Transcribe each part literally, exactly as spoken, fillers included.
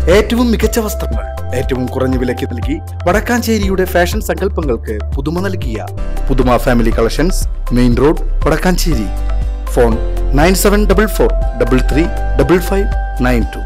ഏറ്റവും മികച്ച വസ്ത്രങ്ങൾ ഏറ്റവും കുറഞ്ഞ വിലയ്ക്ക് നൽകി വടക്കാഞ്ചേരിയുടെ ഫാഷൻ സങ്കല്പങ്ങൾക്ക് പുതുമ നൽകിയ പുതുമ family collections, main road, Vadakkanchery. Phone nine seven double four double three double five nine two.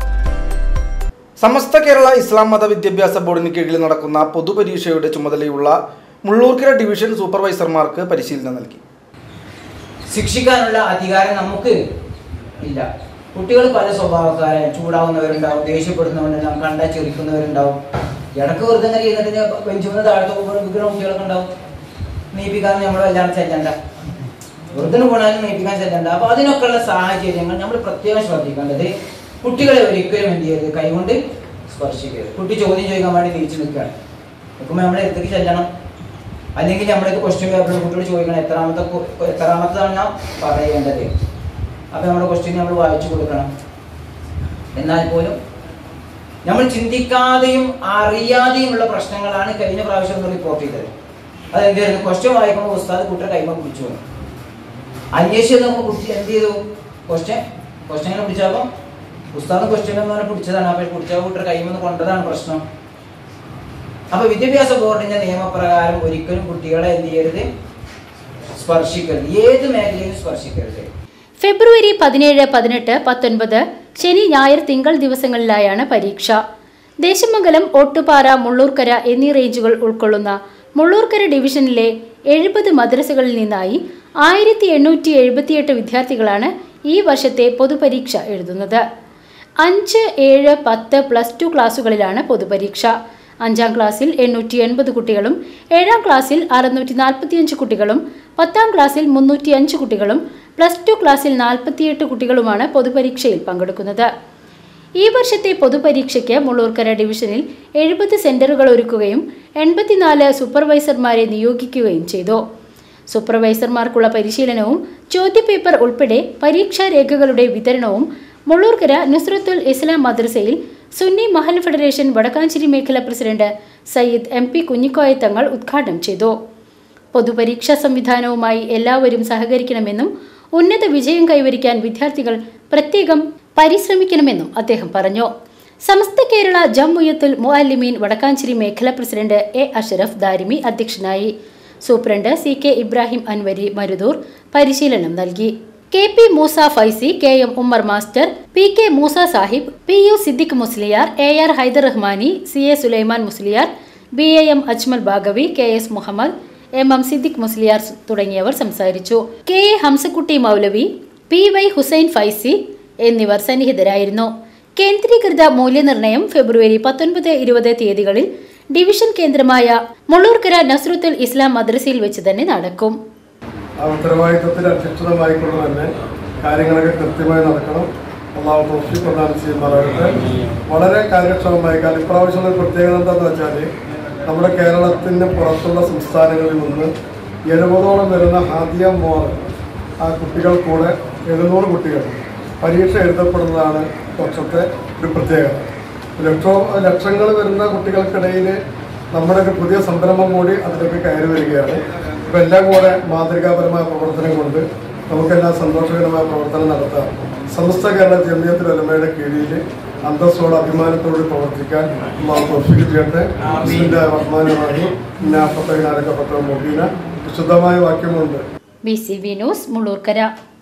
Samastha Kerala Islam Matha Vidyabhyasa ബോർഡിന് കീഴിൽ നടക്കുന്ന പൊതുപരീക്ഷയുടെ ചുമതലയുള്ള മുള്ളൂർക്കര ഡിവിഷൻ സൂപ്പർവൈസർമാർക്ക് പരിശീലനം നൽകി. ശിക്ഷിക്കാനുള്ള അധികാരം നമുക്ക് ഇല്ല. കുട്ടികൾ പല സ്വഭാവക്കാരെ, ചൂടാവുന്നവരുണ്ടാവും, ദേഷ്യപ്പെടുന്നവരുണ്ടാവും, കണ്ടാൽ ചെറിക്കുന്നവരുണ്ടാവും. ഇടക്ക് വെറുതെ അങ്ങനെ ചെയ്തിട്ട് ബെഞ്ചുമെന്ന് താഴത്ത് വിൽക്കുന്ന കുട്ടികളൊക്കെ ഉണ്ടാവും. നീപ്പിക്കാൻ നമ്മൾ എല്ലാം ചെല്ലണ്ട, വെറുതെ പോണാലും നീപ്പിക്കാൻ ചെല്ലണ്ട. അപ്പൊ അതിനൊക്കെയുള്ള സാഹചര്യങ്ങൾ നമ്മൾ പ്രത്യേകം ശ്രദ്ധിക്കേണ്ടത്. കുട്ടികളെ ഒരിക്കലും എന്ത് ചെയ്യരുത്, കൈകൊണ്ട് സ്പർശിക്കരുത്. കുട്ടി ചോദ്യം ചോദിക്കാൻ വേണ്ടി തിരിച്ചു നിൽക്കുകയാണ്, നിൽക്കുമ്പോൾ നമ്മളെ എടുത്തേക്ക് ചെല്ലണം. അല്ലെങ്കിൽ നമ്മളൊക്കെ ക്വസ്റ്റ്യൻ പേപ്പറിൽ കുട്ടികൾ ചോദിക്കണം, എത്രാമത്തെ എത്രാമത്താണ് നാം പറയേണ്ടത്. അപ്പൊ നമ്മുടെ ക്വസ്റ്റ്യൻ നമ്മൾ വായിച്ചു കൊടുക്കണം. എന്നാൽ പോലും നമ്മൾ ചിന്തിക്കാതെയും അറിയാതെയും ഉള്ള പ്രശ്നങ്ങളാണ് കഴിഞ്ഞ പ്രാവശ്യം ഒന്ന് റിപ്പോർട്ട് ചെയ്തത്. അതെന്തായിരുന്നു, ക്വസ്റ്റ്യൻ വായിക്കുമ്പോൾ ഉസ്താദ് കുട്ടിയുടെ കൈമ പിടിച്ചു വന്നു. അന്വേഷിച്ച് നോക്കുമ്പോൾ കുട്ടി എന്ത് ചെയ്തു, ക്വസ്റ്റ്യൻ ക്വസ്റ്റ്യനെ പിടിച്ചപ്പോൾ ഉസ്താദ് ക്വസ്റ്റ്യൻ എന്ന് പറഞ്ഞാൽ പിടിച്ചതാണ്. അപ്പൊ പിടിച്ച കുട്ടിയുടെ കൈമെന്ന് കൊണ്ടതാണ് പ്രശ്നം. അപ്പൊ വിദ്യാഭ്യാസ ബോർഡിന്റെ നിയമപ്രകാരം ഒരിക്കലും കുട്ടികളെ എന്ത് ചെയ്യരുത്, സ്പർശിക്കരുത്, ഏത് മേഖലയും സ്പർശിക്കരുത്. ഫെബ്രുവരി പതിനേഴ്, പതിനെട്ട്, പത്തൊൻപത് ശനി, ഞായർ, തിങ്കൾ ദിവസങ്ങളിലായാണ് പരീക്ഷ. ദേശമംഗലം, ഓട്ടുപാറ, മുള്ളൂർക്കര എന്നീ റേഞ്ചുകൾ ഉൾക്കൊള്ളുന്ന മുള്ളൂർക്കര ഡിവിഷനിലെ എഴുപത് മദ്രസകളിൽ നിന്നായി ആയിരത്തി എണ്ണൂറ്റി എഴുപത്തിയെട്ട് വിദ്യാർത്ഥികളാണ് ഈ വർഷത്തെ പൊതുപരീക്ഷ എഴുതുന്നത്. അഞ്ച്, ഏഴ്, പത്ത്, പ്ലസ് ടു ക്ലാസുകളിലാണ് പൊതുപരീക്ഷ. അഞ്ചാം ക്ലാസ്സിൽ എണ്ണൂറ്റി എൺപത് കുട്ടികളും ഏഴാം ക്ലാസ്സിൽ അറുന്നൂറ്റി നാൽപ്പത്തിയഞ്ച് കുട്ടികളും പത്താം ക്ലാസ്സിൽ മുന്നൂറ്റി അഞ്ച് കുട്ടികളും പ്ലസ് ടു ക്ലാസ്സിൽ നാൽപ്പത്തിയെട്ട് കുട്ടികളുമാണ് പൊതുപരീക്ഷയിൽ പങ്കെടുക്കുന്നത്. ഈ വർഷത്തെ പൊതുപരീക്ഷയ്ക്ക് മുള്ളൂർക്കര ഡിവിഷനിൽ എഴുപത് സെന്ററുകൾ ഒരുക്കുകയും എൺപത്തിനാല് സൂപ്പർവൈസർമാരെ നിയോഗിക്കുകയും ചെയ്തു. സൂപ്പർവൈസർമാർക്കുള്ള പരിശീലനവും ചോദ്യപേപ്പർ ഉൾപ്പെടെ പരീക്ഷാ രേഖകളുടെ വിതരണവും മുള്ളൂർക്കര നുസ്രത്തുൽ ഇസ്ലാം മദ്രസയിൽ സുന്നി മഹൽ ഫെഡറേഷൻ വടക്കാഞ്ചേരി മേഖല president Sayyid M P Kunhikoya Thangal ഉദ്ഘാടനം ചെയ്തു. പൊതുപരീക്ഷാ സംവിധാനവുമായി എല്ലാവരും സഹകരിക്കണമെന്നും ഉന്നത വിജയം കൈവരിക്കാൻ വിദ്യാർത്ഥികൾ പ്രത്യേകം പരിശ്രമിക്കണമെന്നും അദ്ദേഹം പറഞ്ഞു. സമസ്ത കേരള ജംഇയ്യത്തുൽ മുഅല്ലിമീൻ വടക്കാഞ്ചേരി മേഖല പ്രസിഡന്റ് എ അഷറഫ് ദാരിമി അധ്യക്ഷനായി. Superintendent C K Ibrahim Anwari Marudur പരിശീലനം നൽകി. K P Moosa Faizi, K M Ummer master, P K Moosa Sahib, P U Siddique Musliyar, A R Haidar Rahmani, C A Sulaiman Musliyar, B A M Ajmal Baghavi, K S Muhammad, M M Siddique Musliyar തുടങ്ങിയവർ സംസാരിച്ചു. K A Hamzakutty Moulavi, P Y Hussain Faizi എന്നിവർ സന്നിഹിതരായിരുന്നു. കേന്ദ്രീകൃത മൂല്യനിർണ്ണയം ഫെബ്രുവരി പത്തൊൻപത്, ഇരുപത് തീയതികളിൽ ഡിവിഷൻ കേന്ദ്രമായ മുള്ളൂർക്കര നസ്രത്തുൽ ഇസ്ലാം മദ്രസയിൽ വെച്ച് തന്നെ നടക്കും. ആ ഉത്തരവാദിത്വത്തിൽ അധ്യക്ഷതമായിക്കൊണ്ട് തന്നെ കാര്യങ്ങളൊക്കെ കൃത്യമായി നടക്കണം. അള്ളാഹു തൗഫീഖ് പ്രദാനം ചെയ്യുമാറാകട്ടെ. വളരെ കാര്യക്ഷമമായി. കാരണം ഇപ്രാവശ്യമുള്ള പ്രത്യേകത എന്താണെന്ന് വെച്ചാൽ നമ്മുടെ കേരളത്തിന് പുറത്തുള്ള സംസ്ഥാനങ്ങളിൽ നിന്ന് എഴുപതോളം വരുന്ന ഹാദിയ മോർ ആ കുട്ടികൾ കൂടെ എഴുന്നൂറ് കുട്ടികൾ പരീക്ഷ എഴുതപ്പെടുന്നതാണ് വർഷത്തെ ഒരു പ്രത്യേകത. ലക്ഷോ ലക്ഷങ്ങൾ വരുന്ന കുട്ടികൾക്കിടയിൽ നമ്മുടെ ഒരു പുതിയ സംരംഭം കൂടി അതിലേക്ക് കയറി വരികയാണ്. ഇപ്പം എല്ലാം കൂടെ മാതൃകാപരമായ പ്രവർത്തനം കൊണ്ട് നമുക്കെല്ലാം സന്തോഷകരമായ പ്രവർത്തനം നടത്താം. സമസ്ത കേരള ജംഇയ്യത്തുൽ ഉലമയുടെ കീഴിൽ അന്തസ്സോടെ അഭിമാനത്തോട് പ്രവർത്തിക്കാൻ അല്ലാഹു തൗഫീഖ് ചെയ്യട്ടെ. ബിസ്മില്ലാഹിർ റഹ്മാനിർ റഹീം. ഇന്നാ ഫതഹ്നാ ലക ഫതഹൻ മുബീന. വിശുദ്ധമായ വാക്യമുണ്ട്. B C B news, Mullurkara.